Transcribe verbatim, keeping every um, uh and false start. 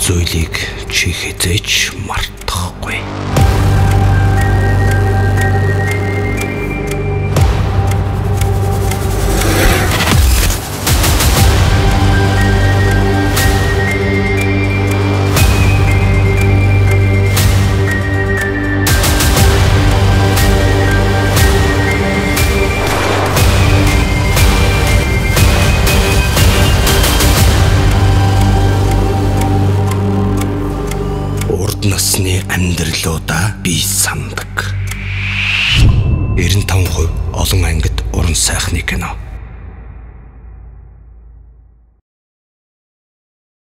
зүйлийг чи хизээч мартахгүй. Насны амьдралуудаа би сандаг. девяносто пять процент олон ангид уран сайхны кино.